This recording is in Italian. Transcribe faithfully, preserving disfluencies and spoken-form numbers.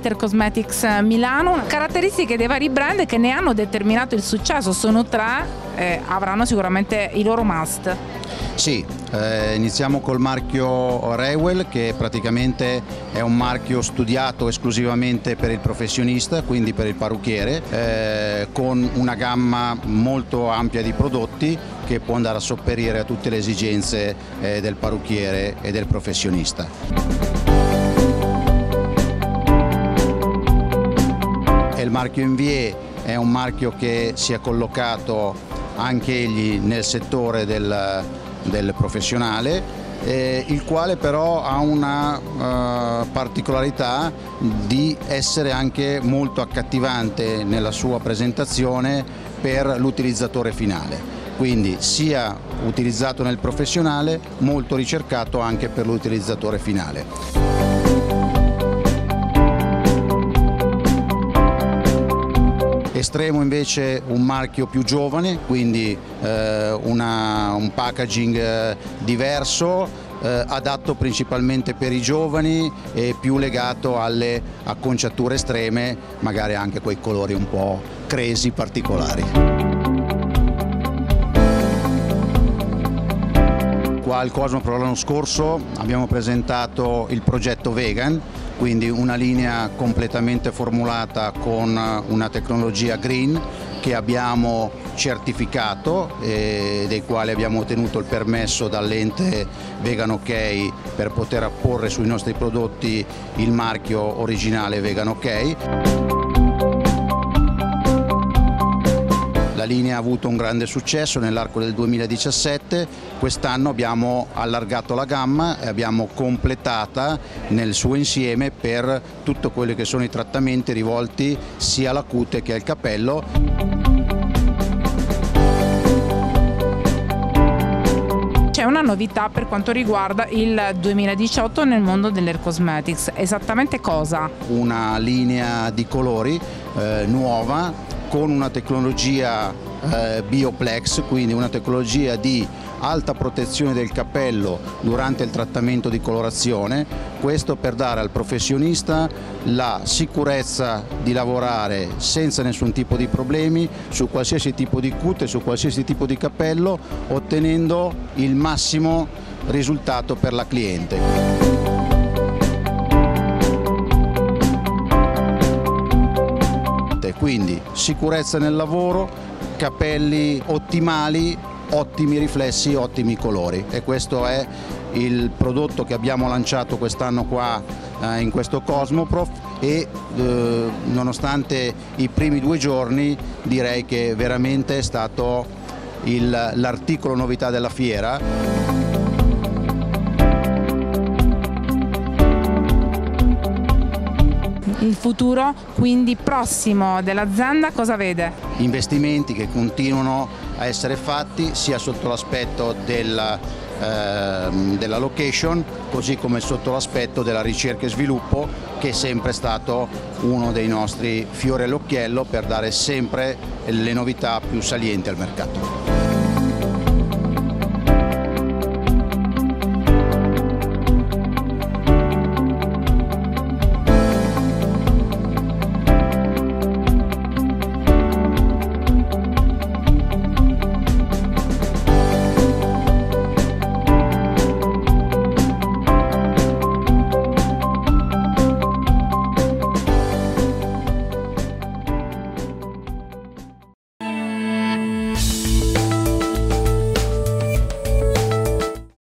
Intercosmetics Milano. Caratteristiche dei vari brand che ne hanno determinato il successo, sono tre, eh, avranno sicuramente i loro must. Sì, eh, iniziamo col marchio Rewell, che praticamente è un marchio studiato esclusivamente per il professionista, quindi per il parrucchiere, eh, con una gamma molto ampia di prodotti che può andare a sopperire a tutte le esigenze eh, del parrucchiere e del professionista. Il marchio M V E è un marchio che si è collocato anche egli nel settore del, del professionale, eh, il quale però ha una uh, particolarità di essere anche molto accattivante nella sua presentazione per l'utilizzatore finale. Quindi sia utilizzato nel professionale, molto ricercato anche per l'utilizzatore finale. Estremo invece un marchio più giovane, quindi eh, una, un packaging eh, diverso, eh, adatto principalmente per i giovani e più legato alle acconciature estreme, magari anche quei colori un po' crazy particolari. Qua al Cosmopro l'anno scorso abbiamo presentato il progetto Vegan, quindi una linea completamente formulata con una tecnologia green che abbiamo certificato e dei quali abbiamo ottenuto il permesso dall'ente Vegan OK per poter apporre sui nostri prodotti il marchio originale Vegan OK. La linea ha avuto un grande successo nell'arco del duemiladiciassette, quest'anno abbiamo allargato la gamma e abbiamo completata nel suo insieme per tutto quello che sono i trattamenti rivolti sia alla cute che al capello. C'è una novità per quanto riguarda il duemiladiciotto nel mondo dell'Air Cosmetics, esattamente cosa? Una linea di colori eh, nuova, con una tecnologia eh, Bioplex, quindi una tecnologia di alta protezione del capello durante il trattamento di colorazione, questo per dare al professionista la sicurezza di lavorare senza nessun tipo di problemi su qualsiasi tipo di cute, su qualsiasi tipo di capello, ottenendo il massimo risultato per la cliente. Quindi sicurezza nel lavoro, capelli ottimali, ottimi riflessi, ottimi colori, e questo è il prodotto che abbiamo lanciato quest'anno qua eh, in questo Cosmoprof e eh, nonostante i primi due giorni direi che veramente è stato l'articolo novità della fiera. Il futuro quindi prossimo dell'azienda cosa vede? Investimenti che continuano a essere fatti sia sotto l'aspetto della, eh, della location, così come sotto l'aspetto della ricerca e sviluppo, che è sempre stato uno dei nostri fiori all'occhiello per dare sempre le novità più salienti al mercato.